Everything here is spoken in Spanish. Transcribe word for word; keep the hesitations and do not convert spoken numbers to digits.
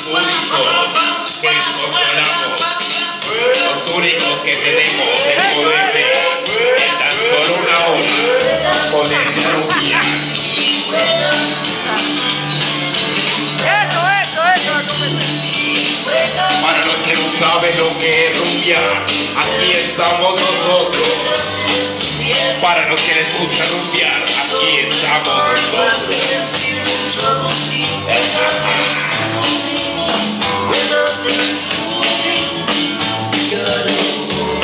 únicos que controlamos, los únicos que tenemos el poder de en tan solo una hora poder rumbear. Eso, eso, eso. Para los que no saben lo que es rumbear, aquí estamos nosotros. Para los que les gusta rumbear, aquí estamos nosotros.